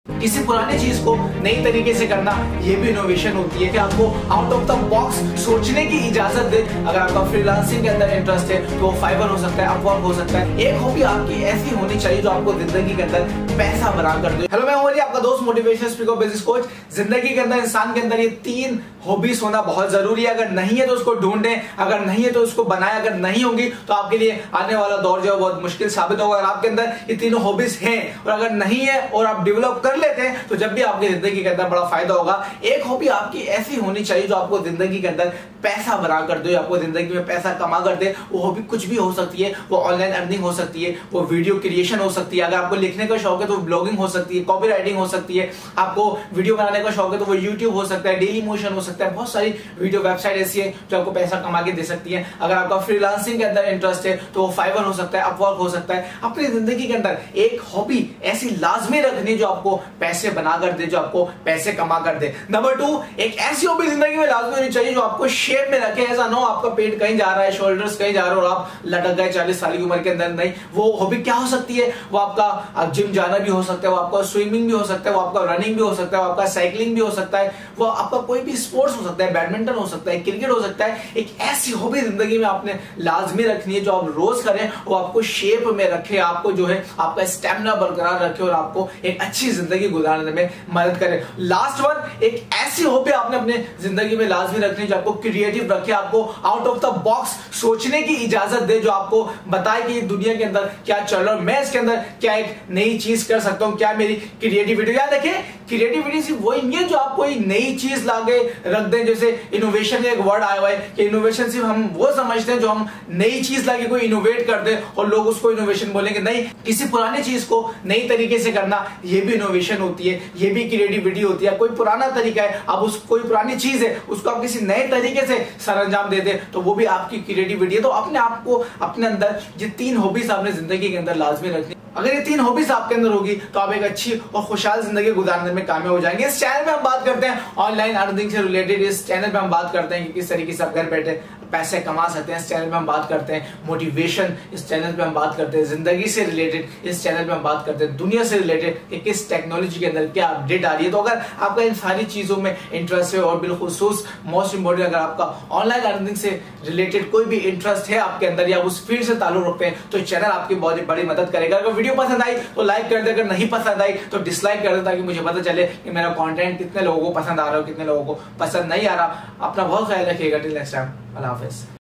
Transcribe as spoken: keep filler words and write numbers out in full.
किसी पुरानी चीज को नई तरीके से करना, ये भी इनोवेशन होती है कि आपको आउट ऑफ द बॉक्स सोचने की इजाजत दे। अगर आपका फ्रीलांसिंग के अंदर इंटरेस्ट है तो फाइवर हो सकता है, अपवर्क हो सकता है। एक हॉबी आपकी ऐसी होनी चाहिए जो आपको जिंदगी के अंदर पैसा बना कर दे। हेलो, मैं ओली, आपका दोस्त, मोटिवेशनल स्पीकर, बिजनेस कोच। जिंदगी के अंदर, इंसान के अंदर ये तीन हॉबीज होना बहुत जरूरी है। अगर नहीं है तो उसको ढूंढें, अगर नहीं है तो उसको बनाएं। अगर नहीं होगी तो आपके लिए आने वाला दौर जो है बहुत मुश्किल साबित होगा। अगर आपके अंदर ये तीनों हॉबीज हैं और अगर नहीं है और आप डेवलप कर लेते हैं तो जब भी आपकी जिंदगी के अंदर बड़ा फायदा होगा। एक हॉबी आपकी ऐसी होनी चाहिए जो आपको जिंदगी के अंदर पैसा बना कर दे, आपको जिंदगी में पैसा कमा कर दे। वो हॉबी कुछ भी हो सकती है, वो ऑनलाइन अर्निंग हो सकती है, वो वीडियो क्रिएशन हो सकती है। अगर आपको लिखने का शौक है तो ब्लॉगिंग हो सकती है, कॉपी राइटिंग हो सकती है। आपको वीडियो बनाने का शौक है तो वो यूट्यूब हो सकता है, डेली मोशन हो सकता है। बहुत सारी वीडियो वेबसाइट ऐसी है जो आपको पैसा कमा के दे सकती है। अगर आपका फ्रीलांसिंग के अंदर इंटरेस्ट है तो वो फाइवर हो सकता है, अपवर्क हो सकता है। अपनी जिंदगी के अंदर एक हॉबी ऐसी लाजमी रखनी जो आपको पैसे बना कर दे, जो आपको पैसे कमा कर दे। नंबर टू, एक ऐसी हॉबी जिंदगी में लाजमी होनी चाहिए जो आपको शेप में रखे। ऐसा ना हो आपका पेट कहीं जा रहा है, शोल्डर्स कहीं जा रहे हो और आप लटक गए चालीस साल की उम्र के अंदर। नहीं, वो हॉबी क्या हो सकती है? वो आपका जिम जाना भी हो सकता है, वो आपका स्विमिंग भी हो सकता है, वो आपका रनिंग भी हो सकता है, वो आपका साइकिलिंग भी हो सकता है, वो आपका कोई भी स्पोर्ट्स हो सकता है, बैडमिंटन हो सकता है, क्रिकेट हो सकता है। एक ऐसी हॉबी जिंदगी में आपने लाजमी रखनी है जो आप रोज करें, वो आपको शेप में रखे, आपको जो है आपका स्टेमिना बरकरार रखे और आपको एक अच्छी जिंदगी गुजारने में मदद करे। लास्ट वन, एक ऐसी हॉबी आपने अपने जिंदगी में लाजमी रखनी है जो आपको क्रिएटिव रखे, आपको आउट ऑफ द बॉक्स सोचने की इजाजत दे, जो आपको बताए कि दुनिया के अंदर क्या चल रहा है, मैं इसके अंदर क्या एक नई चीज कर सकता हूं, क्या मेरी क्रिएटिविटी। याद रखिए, क्रिएटिविटी सिर्फ वही नहीं है जो आप कोई नई चीज लाके रख दें। जैसे इनोवेशन का एक वर्ड आया हुआ है कि इनोवेशन सिर्फ हम वो समझते हैं जो हम नई चीज लाके कोई इनोवेट कर दे और लोग उसको इनोवेशन बोलेंगे। नहीं, किसी पुरानी चीज को नई तरीके से करना, ये भी इनोवेशन होती है, ये भी क्रिएटिविटी होती है। कोई पुराना तरीका है, अब उस कोई पुरानी चीज है उसको आप किसी नए तरीके से सरंजाम दे दे तो वो भी आपकी क्रिएटिविटी है। तो अपने आप को, अपने अंदर ये तीन हॉबीज आपने जिंदगी के अंदर लाजमी रखनी। अगर ये तीन हॉबीज आपके अंदर होगी तो आप एक अच्छी और खुशहाल जिंदगी गुजारने में कामयाब हो जाएंगे। इस चैनल में हम बात करते हैं ऑनलाइन अर्निंग से रिलेटेड। इस चैनल पे हम बात करते हैं कि किस तरीके से आप घर बैठे पैसे कमा सकते हैं। इस चैनल में हम बात करते हैं मोटिवेशन, इस चैनल पे हम बात करते हैं जिंदगी से रिलेटेड, इस चैनल पे हम बात करते हैं दुनिया से रिलेटेड कि किस टेक्नोलॉजी के अंदर क्या अपडेट आ रही है। तो अगर आपका इन सारी चीजों में इंटरेस्ट है और बिलखुसूस मोस्ट इंपोर्टेंट अगर आपका ऑनलाइन अर्निंग से रिलेटेड कोई भी इंटरेस्ट है आपके अंदर या उस फील्ड से ताल्लुक रखते हैं तो चैनल आपकी बहुत बड़ी मदद करेगा। अगर वीडियो पसंद आई तो लाइक कर दे, अगर नहीं पसंद आई तो डिसलाइक कर दे, ताकि मुझे पता चले कि मेरा कंटेंट कितने लोगों को पसंद आ रहा है, कितने लोगों को पसंद नहीं आ रहा। अपना बहुत ख्याल रखिएगा। टिल नेक्स्ट टाइम, अल्लाह हाफिज।